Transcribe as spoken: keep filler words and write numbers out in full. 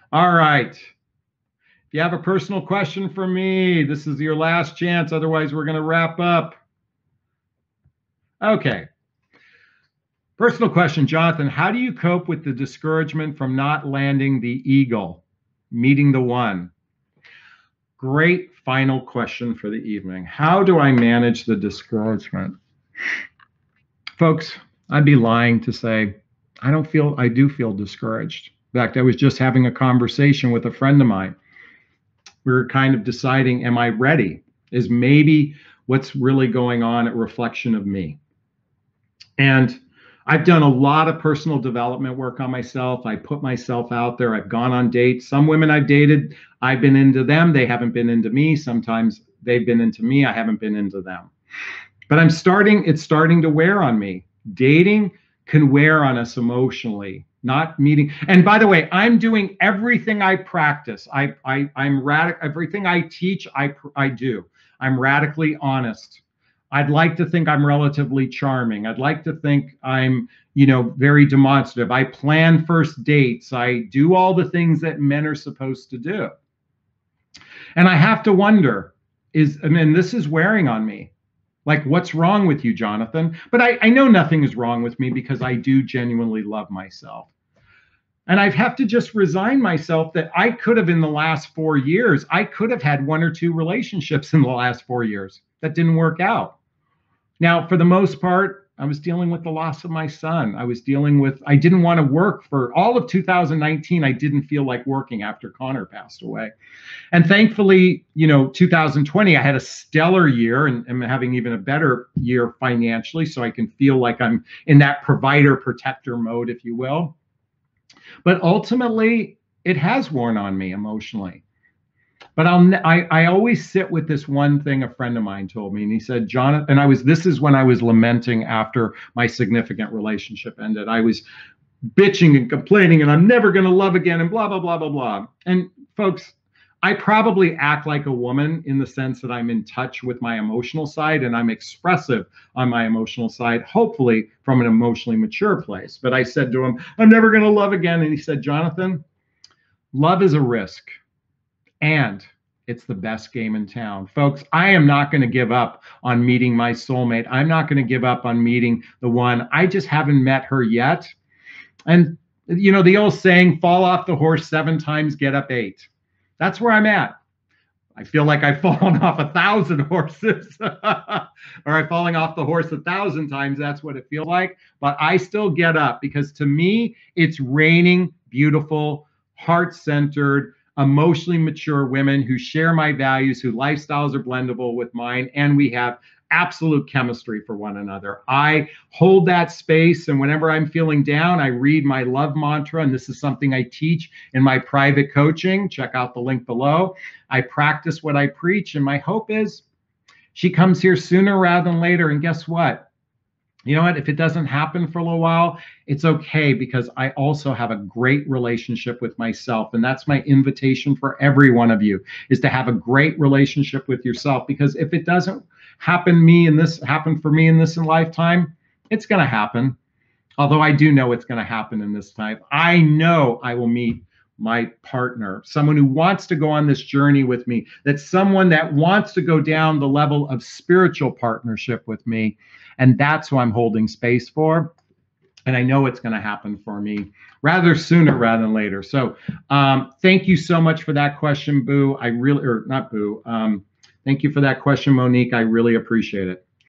All right. If you have a personal question for me, this is your last chance. Otherwise, we're going to wrap up. Okay. Personal question, Jonathan. How do you cope with the discouragement from not landing the eagle, meeting the one? Great final question for the evening. How do I manage the discouragement? Folks, I'd be lying to say I don't feel, I do feel discouraged. In fact, I was just having a conversation with a friend of mine. We were kind of deciding, am I ready? Is maybe what's really going on a reflection of me? And I've done a lot of personal development work on myself. I put myself out there. I've gone on dates. Some women I've dated, I've been into them. They haven't been into me. Sometimes they've been into me. I haven't been into them. But I'm starting, it's starting to wear on me. Dating can wear on us emotionally, not meeting. And by the way, I'm doing everything I practice. I, I, I'm radical. Everything I teach, I, I do. I'm radically honest. I'd like to think I'm relatively charming. I'd like to think I'm, you know, very demonstrative. I plan first dates. I do all the things that men are supposed to do. And I have to wonder, is, I mean, this is wearing on me. Like, what's wrong with you, Jonathan? But I, I know nothing is wrong with me because I do genuinely love myself. And I have to just resign myself that I could have, in the last four years, I could have had one or two relationships in the last four years that didn't work out. Now, for the most part, I was dealing with the loss of my son. I was dealing with, I didn't want to work for all of two thousand nineteen. I didn't feel like working after Connor passed away. And thankfully, you know, two thousand twenty, I had a stellar year and am having even a better year financially. So I can feel like I'm in that provider protector mode, if you will. But ultimately, it has worn on me emotionally. But I'll, I, I always sit with this one thing a friend of mine told me, and he said, Jonathan, and I was, this is when I was lamenting after my significant relationship ended. I was bitching and complaining, and I'm never going to love again, and blah, blah, blah, blah, blah. And folks, I probably act like a woman in the sense that I'm in touch with my emotional side and I'm expressive on my emotional side, hopefully from an emotionally mature place. But I said to him, I'm never going to love again. And he said, Jonathan, love is a risk. And it's the best game in town. Folks, I am not going to give up on meeting my soulmate. I'm not going to give up on meeting the one. I just haven't met her yet. And, you know, the old saying, fall off the horse seven times, get up eight. That's where I'm at. I feel like I've fallen off a thousand horses or I'm falling off the horse a thousand times. That's what it feels like. But I still get up because to me, it's raining beautiful, heart-centered, emotionally mature women who share my values, whose lifestyles are blendable with mine, and we have absolute chemistry for one another. I hold that space, and whenever I'm feeling down, I read my love mantra, and this is something I teach in my private coaching. Check out the link below. I practice what I preach, and my hope is she comes here sooner rather than later, and guess what? You know what? If it doesn't happen for a little while, it's okay because I also have a great relationship with myself. And that's my invitation for every one of you, is to have a great relationship with yourself. Because if it doesn't happen me in this happen for me in this lifetime, it's going to happen. Although I do know it's going to happen in this time. I know I will meet my partner, someone who wants to go on this journey with me, that's someone that wants to go down the level of spiritual partnership with me. And that's who I'm holding space for. And I know it's going to happen for me rather sooner rather than later. So um, thank you so much for that question, Boo. I really, or not Boo. Um, thank you for that question, Monique. I really appreciate it.